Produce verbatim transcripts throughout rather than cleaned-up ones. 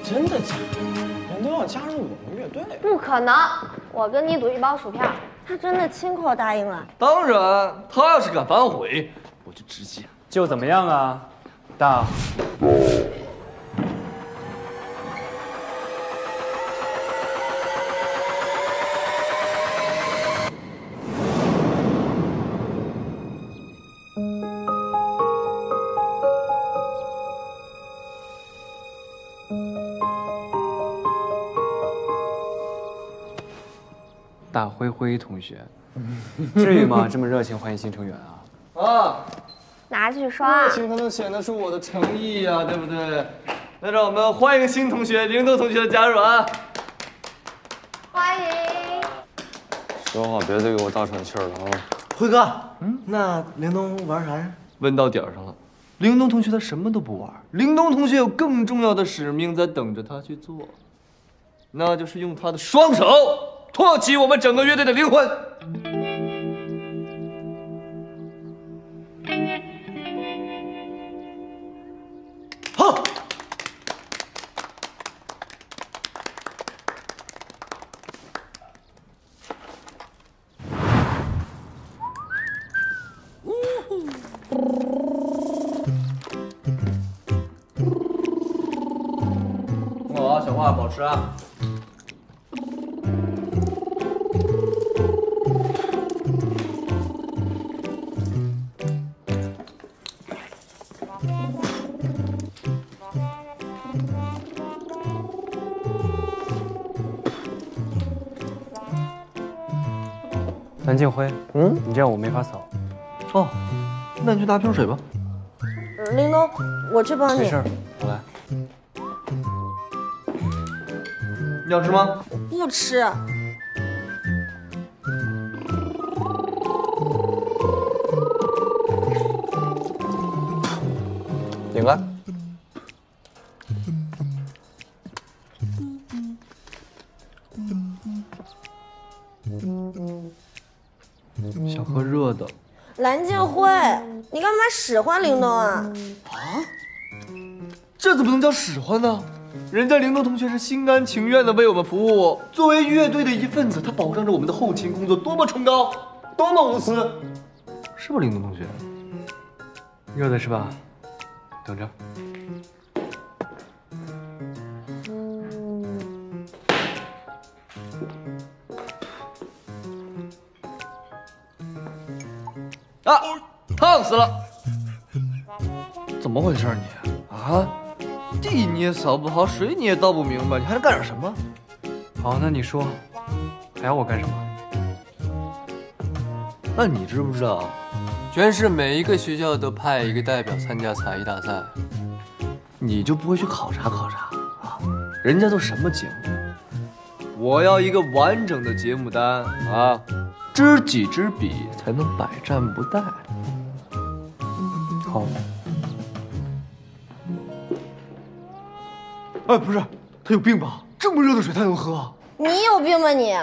真的假的？人都要加入我们乐队？ 不可能！我跟你赌一包薯片。 他真的亲口答应了。 当然，他要是敢反悔，我就直接就怎么样啊，大。 大灰灰同学，至于吗？这么热情欢迎新成员啊！ 啊， 拿去刷。 热情才能显得出我的诚意呀、啊，对不对？那让我们欢迎新同学灵动同学的加入啊！ 欢迎。 说好别再给我大喘气儿了啊！ 辉哥，嗯，那灵东玩啥呀？ 问到点儿上了，灵动同学他什么都不玩，灵动同学有更重要的使命在等着他去做，那就是用他的双手。 托起我们整个乐队的灵魂。好。我小花保持啊。 蓝静辉，嗯，你这样我没法扫。 哦，那你去拿瓶水吧。 林东，我去帮你。 没事，我来。 你要吃吗？ 不吃。 饼干。 想喝热的。 蓝静辉，你干嘛使唤灵东啊？ 啊？这怎么能叫使唤呢？人家灵动同学是心甘情愿的为我们服务，作为乐队的一份子，他保障着我们的后勤工作，多么崇高，多么无私，是不是灵动同学？ 热的是吧？等着。 啊，烫死了！怎么回事你？啊，地你也扫不好，水你也倒不明白，你还能干点什么？ 好，那你说，还要我干什么？ 那你知不知道， 全市每一个学校都派一个代表参加才艺大赛， 你就不会去考察考察啊？人家都什么节目？我要一个完整的节目单啊！ 知己知彼，才能百战不殆。 好。 哎，不是，他有病吧？这么热的水他能喝？ 你有病吧你？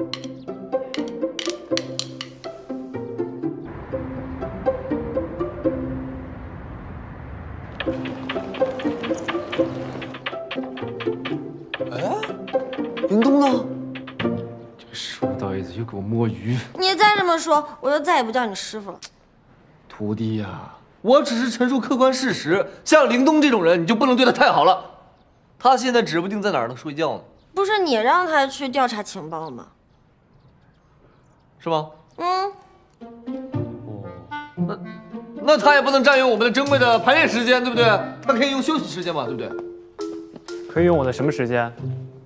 哎，灵东呢？ 书呆子又给我摸鱼！ 你再这么说，我就再也不叫你师傅了。 徒弟呀、啊，我只是陈述客观事实。像林东这种人，你就不能对他太好了。他现在指不定在哪儿呢，睡觉呢。 不是你让他去调查情报吗？ 是吗？ 嗯。 哦，那那他也不能占用我们的珍贵的排练时间，对不对？他可以用休息时间嘛，对不对？ 可以用我的什么时间？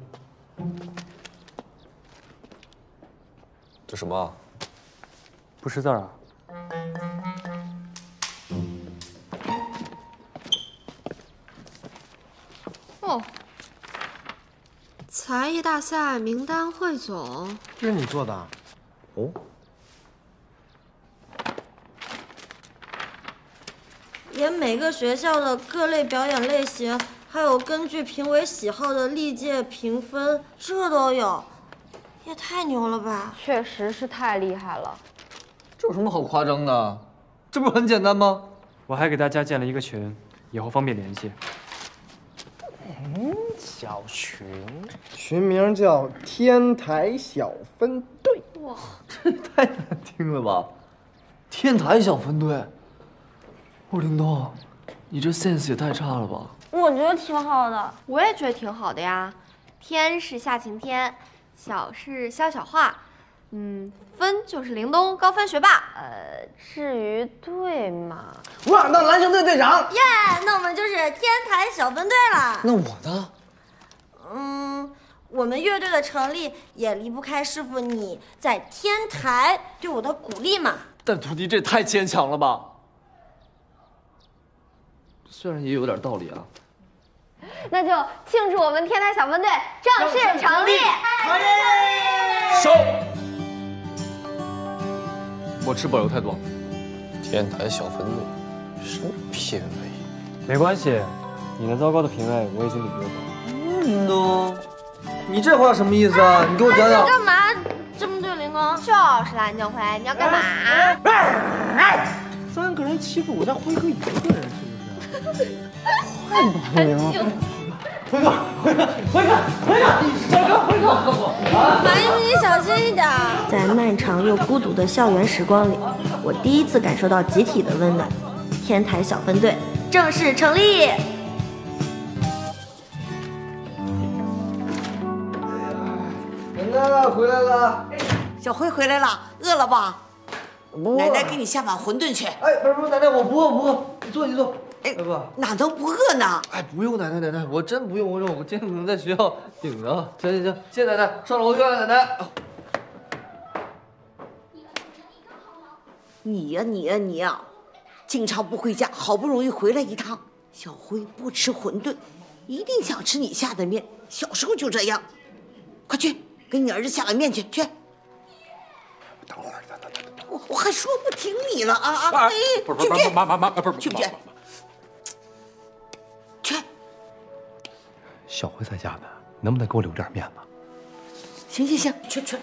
这什么啊？ 不识字啊？ 哦，才艺大赛名单汇总， 这是你做的？哦。 连每个学校的各类表演类型，还有根据评委喜好的历届评分，这都有。 也太牛了吧！ 确实是太厉害了。 这有什么好夸张的？这不是很简单吗？ 我还给大家建了一个群，以后方便联系。 神奇。 小群，群名叫天台小分队。 哇，这太难听了吧！天台小分队。哦，林东，你这 sense 也太差了吧？ 我觉得挺好的， 我也觉得挺好的呀。天是下晴天，小是肖小画，嗯，分就是林东高分学霸。呃，至于队嘛， 我想当篮球队队长。 耶，那我们就是天台小分队了。 那我呢？ 嗯，我们乐队的成立也离不开师傅你在天台对我的鼓励嘛。 但徒弟这太牵强了吧？虽然也有点道理啊。 那就庆祝我们天台小分队正式成立！ 收。我吃饱油太多。 天台小分队，什么品味？ 没关系，你那糟糕的品味我已经领略过。 林东，你这话什么意思啊？你给我讲讲。 干嘛这么对林东？ 就是蓝静辉，你要干嘛？ 三个人欺负我家辉哥一个人，是不是？ 太不灵了！ 辉哥，辉哥，辉哥，辉哥，小哥，辉哥，哥哥， 马一鸣，你小心一点。在漫长又孤独的校园时光里，我第一次感受到集体的温暖。天台小分队正式成立。 奶奶回来了。 小辉回来了，饿了吧？ 不饿。 奶奶给你下碗馄饨去。 哎，不是不是，奶奶，我不饿不饿，你坐你坐。 哎， 大哥， 哪能不饿呢？ 哎，不用奶奶奶奶，我真不用，我我今天可能在学校顶着。行行行，谢谢奶奶，上楼去了，奶奶。 你呀你呀你呀，经常不回家，好不容易回来一趟。小辉不吃馄饨，一定想吃你下的面，小时候就这样。快去给你儿子下碗面去去。 等会儿，等等等等， 我我还说不听你了啊啊！哎， 不是不是妈妈妈不是去不去？去。 小辉在家呢，能不能给我留点面子？ 行行行，去去。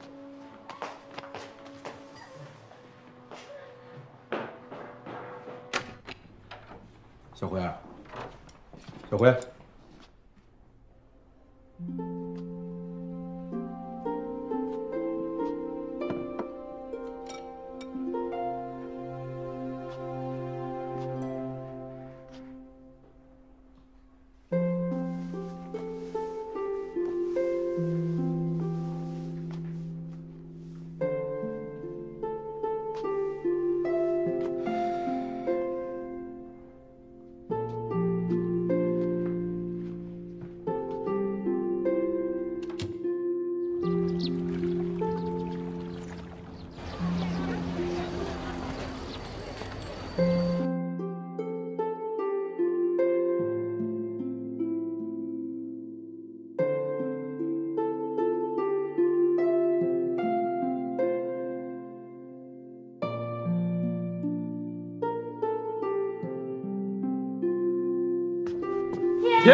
小辉，小辉。 停！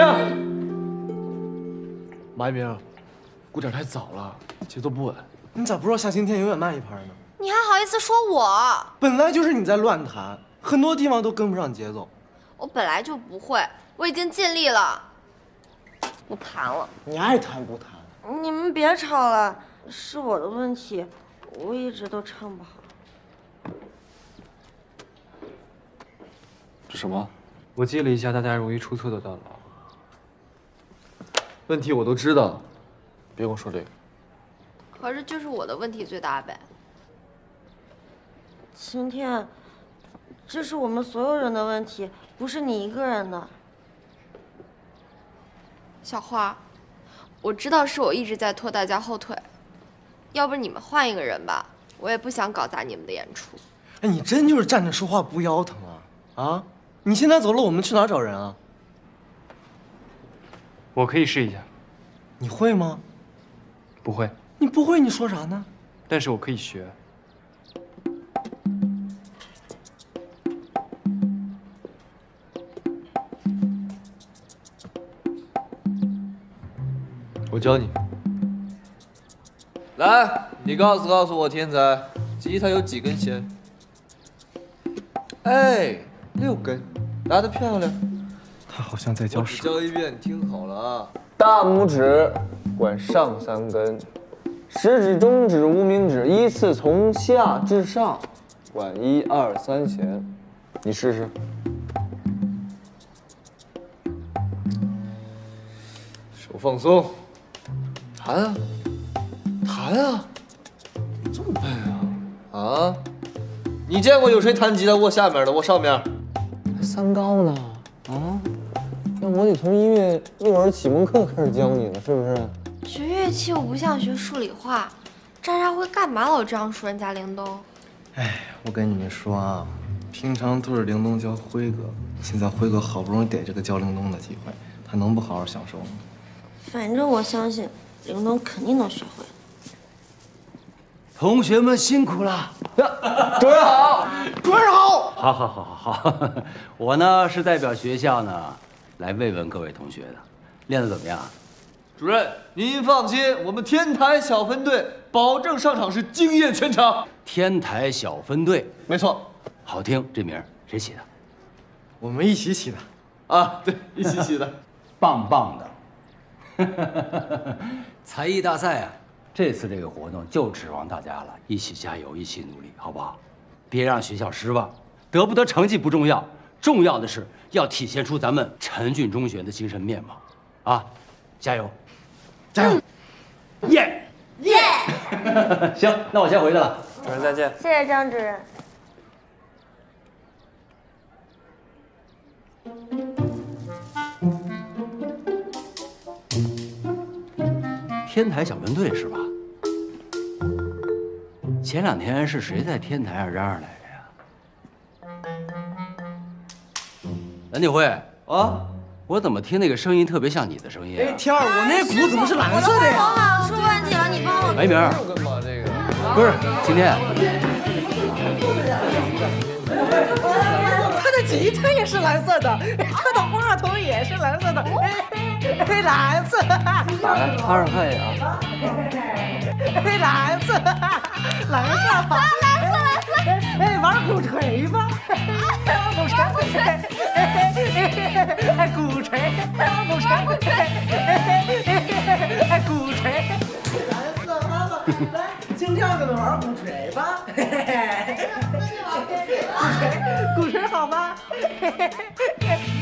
马一鸣，鼓点太早了，节奏不稳。 你咋不知道下晴天永远慢一拍呢？ 你还好意思说我？ 本来就是你在乱弹，很多地方都跟不上节奏。 我本来就不会，我已经尽力了，不弹了。 你爱弹不弹？ 你们别吵了，是我的问题，我一直都唱不好。 这什么？我记了一下大家容易出错的段落。 问题我都知道，别跟我说这个。 合着就是我的问题最大呗？ 晴天，这是我们所有人的问题，不是你一个人的。 小花，我知道是我一直在拖大家后腿，要不你们换一个人吧，我也不想搞砸你们的演出。 哎，你真就是站着说话不腰疼啊！啊，你现在走了，我们去哪儿找人啊？ 我可以试一下。 你会吗？ 不会。 你不会，你说啥呢？ 但是我可以学。 我教你。来，你告诉告诉我，天才，吉他有几根弦？哎，六根，打得漂亮。 他好像在教只教一遍，你听好了啊！ 大拇指管上三根，食指、中指、无名指依次从下至上管一二三弦。你试试。 手放松，弹啊，弹啊！你这么笨啊？啊？你见过有谁弹吉他握下面的，握上面？ 还三高呢？啊？那我得从音乐幼儿启蒙课开始教你了，是不是？ 学乐器又不像学数理化，张家辉干嘛老这样说人家灵东？ 哎，我跟你们说啊，平常都是灵东教辉哥，现在辉哥好不容易逮这个教灵东的机会，他能不好好享受吗？ 反正我相信灵东肯定能学会。 同学们辛苦了。 主任好， 主任好。 好，好，好，好，好。我呢是代表学校呢来慰问各位同学的，练得怎么样？ 主任，您放心，我们天台小分队保证上场是惊艳全场。 天台小分队， 没错， 好听，这名谁起的？ 我们一起起的。 啊，对，一起起的， 棒棒的。才艺大赛啊，这次这个活动就指望大家了，一起加油，一起努力，好不好？别让学校失望。得不得成绩不重要，重要的是要体现出咱们陈郡中学的精神面貌，啊！加油，加油！耶耶！行，那我先回去了。 主任再见。 谢谢张主任。 天台小分队是吧？前两天是谁在天台上嚷嚷来着呀？蓝铁辉啊，我怎么听那个声音特别像你的声音啊？ 天儿，我那鼓怎么是蓝色的呀？ 好，出问题了，你帮我。 白明儿， 干嘛这个？ 不是今天。 他的吉他也是蓝色的，他的话筒也是蓝色的，哎，蓝色。 来，插上看一眼啊。 哎，蓝色，蓝色，好，蓝色，蓝色。哎，玩鼓槌吧，鼓槌，鼓槌，哎，鼓槌，鼓槌，鼓槌，哎，鼓槌。蓝色妈妈，来，今天我们玩鼓槌吧。鼓槌，鼓槌好吗？